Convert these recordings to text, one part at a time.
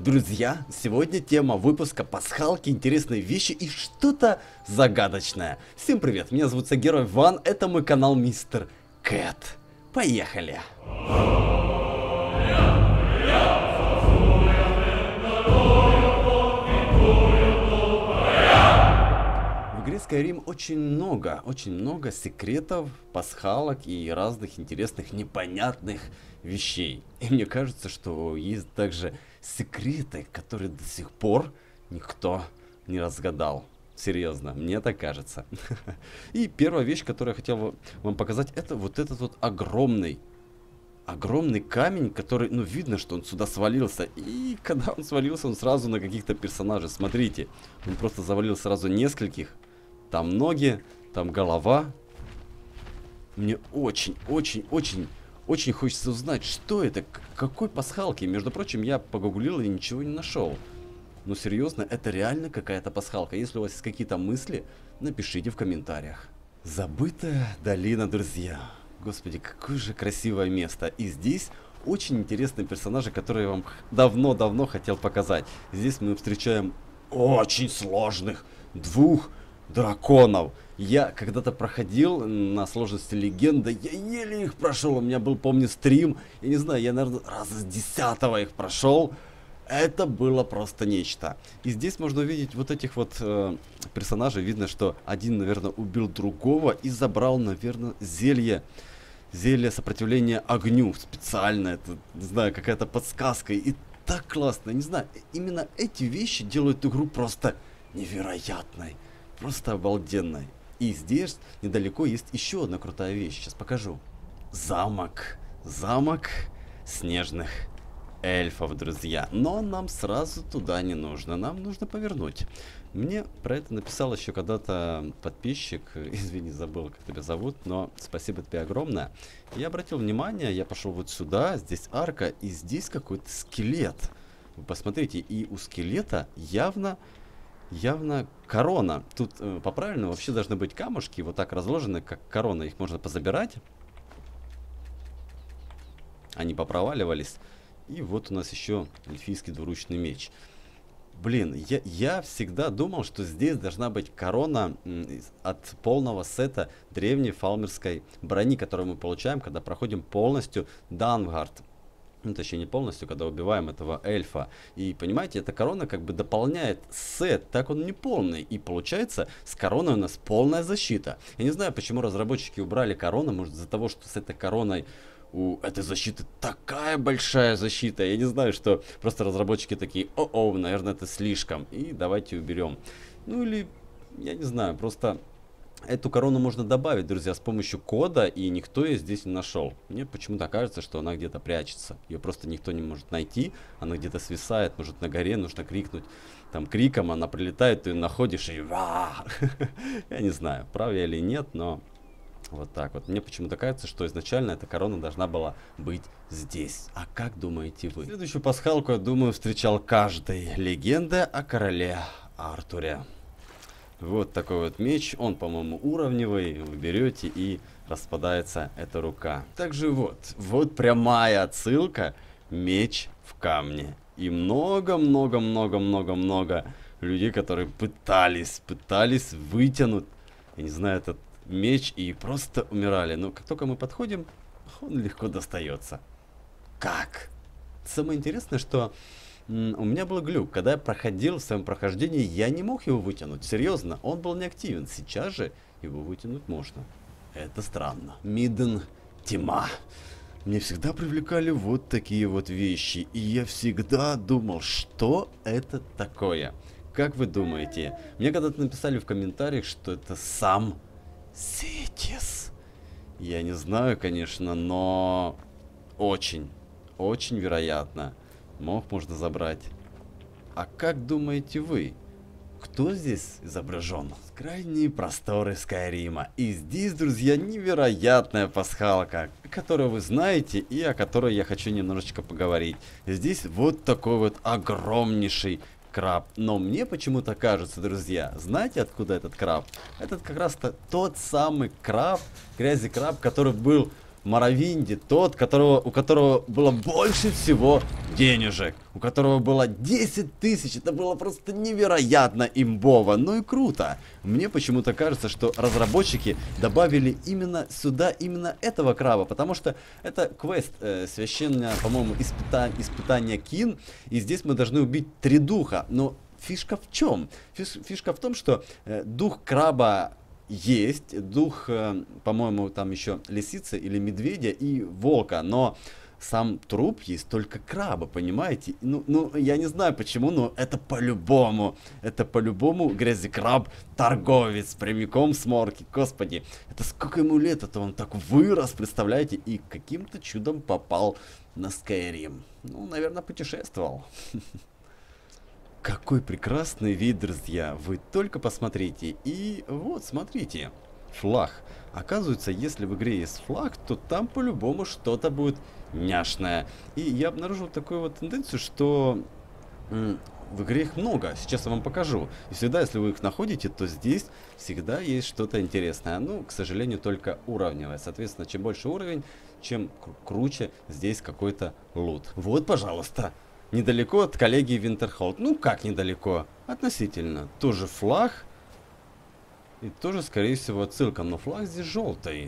Друзья, сегодня тема выпуска пасхалки, интересные вещи и что-то загадочное. Всем привет, меня зовут Герой Ван, это мой канал Мистер Кэт. Поехали! В игре Skyrim очень много секретов, пасхалок и разных интересных, непонятных вещей. И мне кажется, что есть также секреты, которые до сих пор никто не разгадал. Серьезно, мне так кажется. И первая вещь, которую я хотел вам показать, это вот этот вот огромный камень, который, ну, видно, что он сюда свалился. И когда он свалился, он сразу на каких-то персонажей. Смотрите, он просто завалил сразу нескольких. Там ноги, там голова. Мне очень хочется узнать, что это, какой пасхалки. Между прочим, я погуглил и ничего не нашел. Но серьезно, это реально какая-то пасхалка. Если у вас есть какие-то мысли, напишите в комментариях. Забытая долина, друзья. Господи, какое же красивое место. И здесь очень интересные персонажи, которые я вам давно хотел показать. Здесь мы встречаем очень сложных двух драконов. Я когда-то проходил на сложности легенда, я еле их прошел, у меня был, помню, стрим, я не знаю, я, наверное, раза с 10-го их прошел. Это было просто нечто. И здесь можно увидеть вот этих вот персонажей. Видно, что один, наверное, убил другого и забрал, наверное, зелье сопротивления огню специально. Это, не знаю, какая-то подсказка. И так классно, не знаю, именно эти вещи делают игру просто невероятной. Просто обалденной. И здесь недалеко есть еще одна крутая вещь. Сейчас покажу. Замок снежных эльфов, друзья. Но нам сразу туда не нужно. Нам нужно повернуть. Мне про это написал еще когда-то подписчик. Извини, забыл, как тебя зовут. Но спасибо тебе огромное. Я обратил внимание, я пошел вот сюда. Здесь арка. И здесь какой-то скелет. Вы посмотрите. И у скелета явно корона. Тут по правильному вообще должны быть камушки, вот так разложены, как корона. Их можно позабирать. Они попроваливались. И вот у нас еще эльфийский двуручный меч. Блин, я всегда думал, что здесь должна быть корона от полного сета древней фалмерской брони, которую мы получаем, когда проходим полностью Дангард. Ну, точнее, не полностью, когда убиваем этого эльфа. И, понимаете, эта корона как бы дополняет сет, так он не полный. И получается, с короной у нас полная защита. Я не знаю, почему разработчики убрали корону. Может, из-за того, что с этой короной у этой защиты такая большая защита. Я не знаю, что просто разработчики такие: о-о, наверное, это слишком. И давайте уберем. Ну, или, я не знаю, просто... Эту корону можно добавить, друзья, с помощью кода, и никто ее здесь не нашел. Мне почему-то кажется, что она где-то прячется. Ее просто никто не может найти. Она где-то свисает, может, на горе, нужно крикнуть. Там криком она прилетает, ты ее находишь и... Я не знаю, прав я или нет, но вот так вот. Мне почему-то кажется, что изначально эта корона должна была быть здесь. А как думаете вы? Следующую пасхалку, я думаю, встречал каждый. Легенда о короле Артуре. Вот такой вот меч, он, по-моему, уровневый, вы берете и распадается эта рука. Также вот прямая отсылка, меч в камне. И много людей, которые пытались вытянуть, я не знаю, этот меч и просто умирали. Но как только мы подходим, он легко достается. Как? Самое интересное, что... У меня был глюк, когда я проходил в своем прохождении, я не мог его вытянуть. Серьезно, он был неактивен. Сейчас же его вытянуть можно. Это странно. Миден тьма. Мне всегда привлекали вот такие вот вещи. И я всегда думал, что это такое. Как вы думаете? Мне когда-то написали в комментариях, что это сам Ситис. Я не знаю, конечно, но очень вероятно. Мох можно забрать. А как думаете вы, кто здесь изображен? Крайние просторы Скайрима. И здесь, друзья, невероятная пасхалка, которую вы знаете и о которой я хочу немножечко поговорить. Здесь вот такой вот огромнейший краб. Но мне почему-то кажется, друзья, знаете, откуда этот краб? Этот как раз тот самый краб, грязи-краб, который был Моровинде, тот, у которого было больше всего денежек, у которого было 10 тысяч, это было просто невероятно имбово, ну и круто. Мне почему-то кажется, что разработчики добавили именно сюда, именно этого краба, потому что это квест, священное, по-моему, испытание Кин, и здесь мы должны убить 3 духа, но фишка в чем? Фишка в том, что дух краба есть, дух, по-моему, там еще лисицы или медведя и волка, но сам труп есть только краба, понимаете? Ну, я не знаю почему, но это по-любому грязекраб торговец, прямиком с морки, господи, это сколько ему лет, это он так вырос, представляете, и каким-то чудом попал на Skyrim. Ну, наверное, путешествовал. Какой прекрасный вид, друзья, вы только посмотрите. И вот, смотрите, флаг. Оказывается, если в игре есть флаг, то там по-любому что-то будет няшное. И я обнаружил такую вот тенденцию, что в игре их много. Сейчас я вам покажу. И всегда, если вы их находите, то здесь всегда есть что-то интересное. Ну, к сожалению, только уровневое. Соответственно, чем больше уровень, чем круче здесь какой-то лут. Вот, пожалуйста. Недалеко от коллегии Винтерхолд. Ну, как недалеко? Относительно. Тоже флаг. И тоже, скорее всего, отсылка. Но флаг здесь желтый.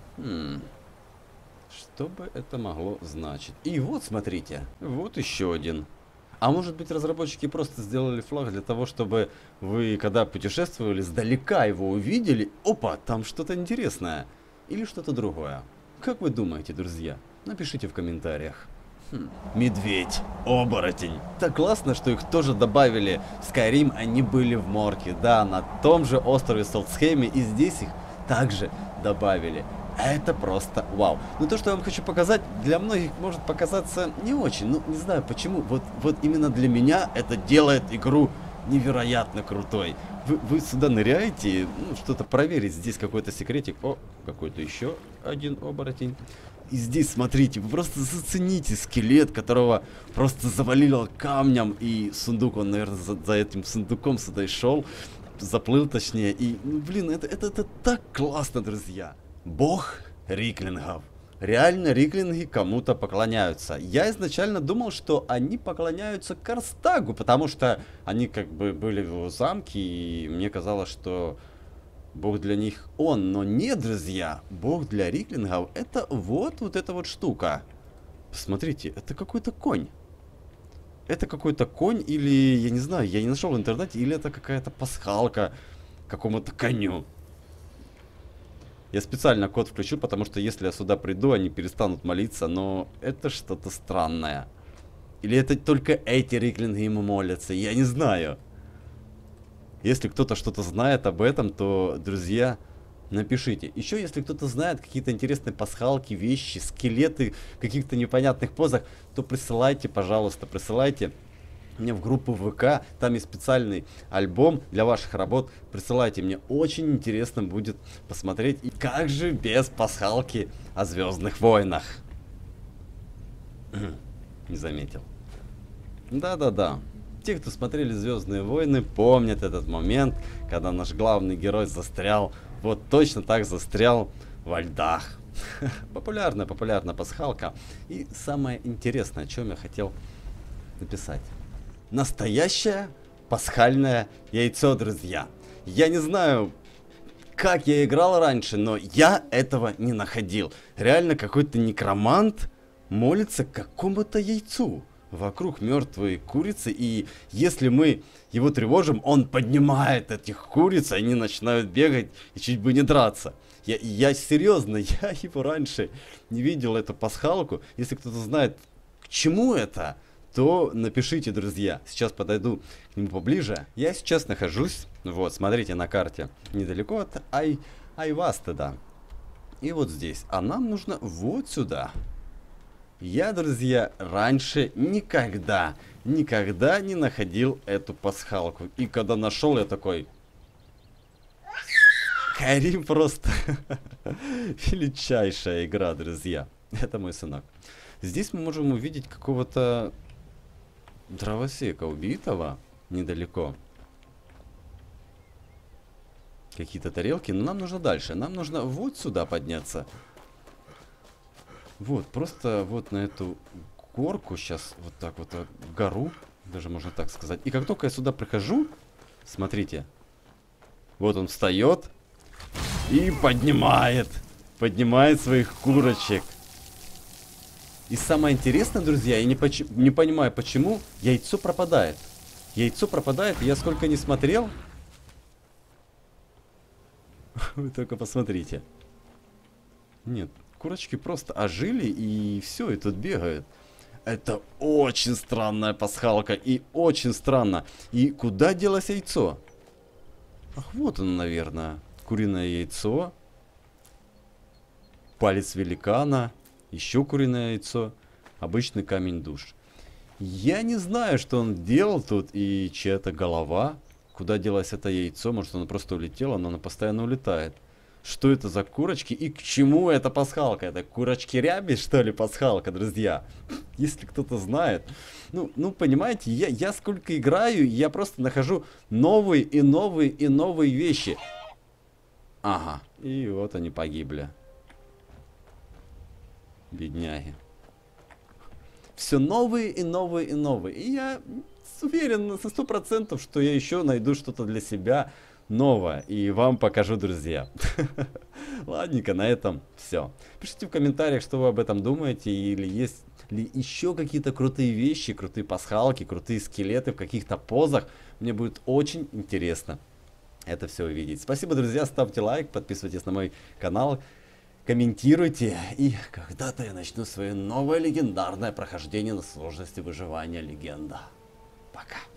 Что бы это могло значить? И вот, смотрите. Вот еще один. А может быть, разработчики просто сделали флаг для того, чтобы вы, когда путешествовали, сдалека его увидели. Опа, там что-то интересное. Или что-то другое. Как вы думаете, друзья? Напишите в комментариях. Медведь, оборотень. Так классно, что их тоже добавили в Skyrim, они были в Морке, да, на том же острове Солтсхейме, и здесь их также добавили. Это просто вау. Но то, что я вам хочу показать, для многих может показаться не очень, ну не знаю почему, вот именно для меня это делает игру невероятно крутой. Вы сюда ныряете, ну, что-то проверить, здесь какой-то секретик, о, какой-то еще один оборотень. И здесь, смотрите, вы просто зацените скелет, которого просто завалило камнем, и сундук, он, наверное, за этим сундуком сюда и шел, заплыл точнее, и, ну, блин, это так классно, друзья. Бог риклингов. Реально риклинги кому-то поклоняются. Я изначально думал, что они поклоняются Карстагу, потому что они как бы были в его замке, и мне казалось, что Бог для них он, но нет, друзья, Бог для риклингов это вот эта вот штука. Посмотрите, это какой-то конь. Это какой-то конь или, я не знаю, я не нашел в интернете, или это какая-то пасхалка какому-то коню. Я специально код включил, потому что если я сюда приду, они перестанут молиться, но это что-то странное. Или это только эти риклинги ему молятся, я не знаю. Если кто-то что-то знает об этом, то, друзья, напишите. Еще, если кто-то знает какие-то интересные пасхалки, вещи, скелеты в каких-то непонятных позах, то присылайте, пожалуйста, присылайте мне в группу ВК. Там есть специальный альбом для ваших работ. Присылайте, мне очень интересно будет посмотреть. И как же без пасхалки о Звездных войнах? Не заметил. Да-да-да. Те, кто смотрели «Звездные войны», помнят этот момент, когда наш главный герой застрял, вот точно так застрял во льдах. Популярная пасхалка. И самое интересное, о чем я хотел написать. Настоящее пасхальное яйцо, друзья. Я не знаю, как я играл раньше, но я этого не находил. Реально какой-то некромант молится какому-то яйцу. Вокруг мертвые курицы, и если мы его тревожим, он поднимает этих куриц, они начинают бегать и чуть бы не драться. Я серьезно, я его раньше не видел, эту пасхалку. Если кто-то знает, к чему это, то напишите, друзья. Сейчас подойду к нему поближе. Я сейчас нахожусь, вот, смотрите на карте, недалеко от Айвастеда. И вот здесь. А нам нужно вот сюда. Я, друзья, раньше никогда не находил эту пасхалку. И когда нашел, я такой... Skyrim просто величайшая игра, друзья. Это мой сынок. Здесь мы можем увидеть какого-то дровосека убитого недалеко. Какие-то тарелки, но нам нужно дальше. Нам нужно вот сюда подняться. Вот, просто вот на эту горку сейчас вот так вот гору, даже можно так сказать. И как только я сюда прихожу, смотрите, вот он встает и поднимает своих курочек. И самое интересное, друзья, я не понимаю, почему яйцо пропадает. Яйцо пропадает, и я сколько не смотрел. Вы только посмотрите. Нет, курочки просто ожили и все, и тут бегают. Это очень странная пасхалка и очень странно. И куда делось яйцо? Ах, вот оно, наверное. Куриное яйцо. Палец великана. Еще куриное яйцо. Обычный камень душ. Я не знаю, что он делал тут и чья-то голова. Куда делось это яйцо? Может, оно просто улетело, но оно постоянно улетает. Что это за курочки и к чему эта пасхалка? Это курочки ряби, что ли, пасхалка, друзья? Если кто-то знает. Ну, понимаете, я сколько играю, я просто нахожу новые и новые и новые вещи. Ага, и вот они погибли. Бедняги. Все новые и новые и новые. И я уверен на 100%, что я еще найду что-то для себя новое. И вам покажу, друзья. Ладненько, на этом все. Пишите в комментариях, что вы об этом думаете. Или есть ли еще какие-то крутые вещи, крутые пасхалки, крутые скелеты в каких-то позах. Мне будет очень интересно это все увидеть. Спасибо, друзья. Ставьте лайк, подписывайтесь на мой канал. Комментируйте, и когда-то я начну свое новое легендарное прохождение на сложности выживания легенда. Пока.